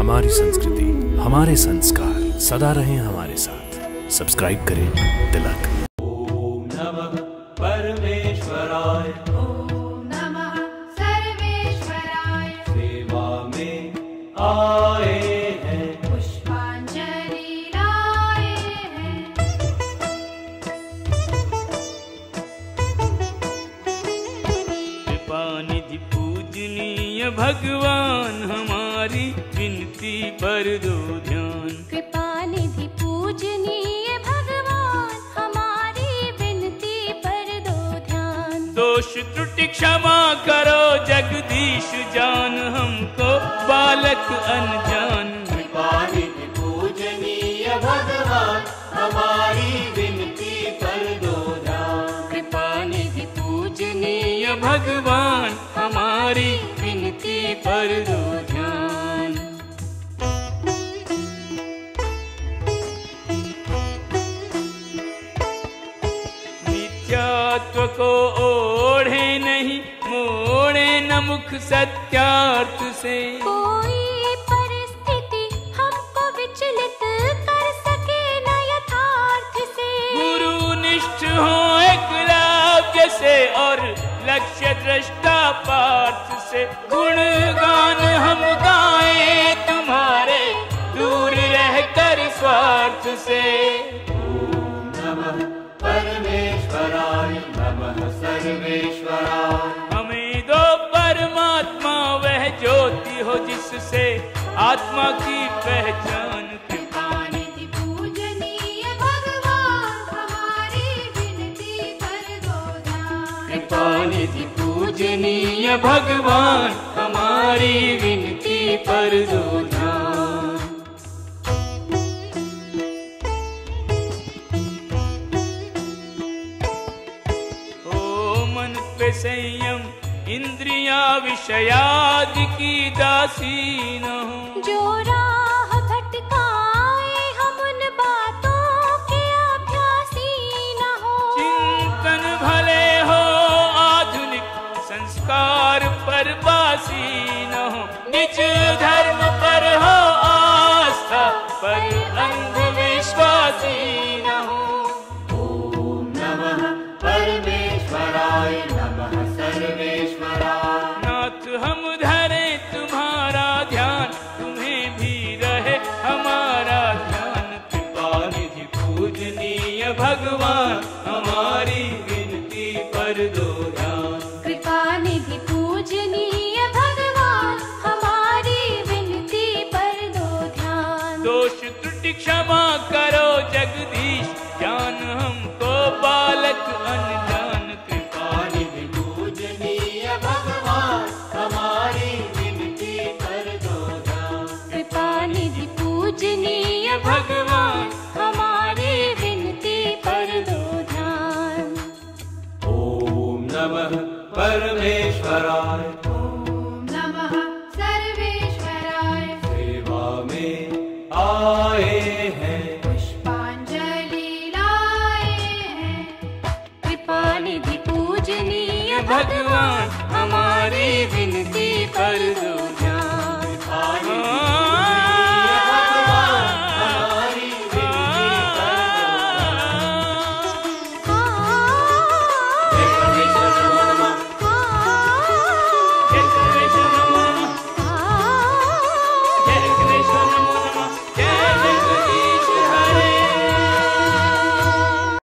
हमारी संस्कृति, हमारे संस्कार सदा रहें हमारे साथ। सब्सक्राइब करें तिलक। ओम नमः परमेश्वराय, ओम नमः सर्वेश्वराय। सेवा में आए हैं, पुष्पांजलि लाए हैं। कृपानिधि पूजनीय भगवान, हमारी विनती पर दो ध्यान। कृपानिधि पूजनीय भगवान, हमारी विनती पर दो ध्यान। दोष त्रुटि क्षमा करो जगदीश जान, हमको बालक अनजान। कृपानिधि पूजनीय भगवान, हमारी विनती पर दो ध्यान। कृपानिधि पूजनीय भगवान, हमारी विनती पर दो ध्यान। नित्यात्व को ओढ़े नहीं, मोड़े न मुख सत्यार्थ से। कोई परिस्थिति हमको विचलित कर सके न यथार्थ से। गुरु निष्ठ हो एकलव्य से, और लक्ष्य दृष्टा पार्थ से। गुणगान हम गाएं तुम्हारे, दूर रहकर स्वार्थ से। ओम नमः परमेश्वराय, नमः सर्वेश्वराय। हमें दो परमात्मा, वह ज्योति हो जिससे आत्मा की पहचान। कृपानिधि पूजनीय भगवान, हमारी विनती पर दो ध्यान। कृपानिधि पूजनीय भगवान, हमारी विनती पर दो ध्यान। ओ मन पे संयम, इंद्रिया विषयादि की दासी न हो। जो राह भटकाए हम उन बातों के अभ्यासी न हो। चिंतन भले हो आधुनिक, संस्कार पर बासी न हो। निज धर्म पर हो आस्था, पर अंधविश्वासी न हो। ओम नमः परमेश्वराय, नमः सर्वेश्वराय। नाथ हम धरे तुम्हारा ध्यान, तुम्हें भी रहे हमारा ध्यान। कृपानिधि पूजनीय भगवान, हमारी विनती पर दो ध्यान। कृपानिधि पूजनीय भगवान, हमारी विनती पर दो ध्यान। दोष त्रुटि क्षमा करो जगदीश जान, हमको बालक अनजान। कृपानिधि पूजनीय भगवान, हमारी विनती पर दो ध्यान। कृपानिधि पूजनीय भगवान, हमारी विनती पर दो ध्यान। ओम नमः परमेश्वराय,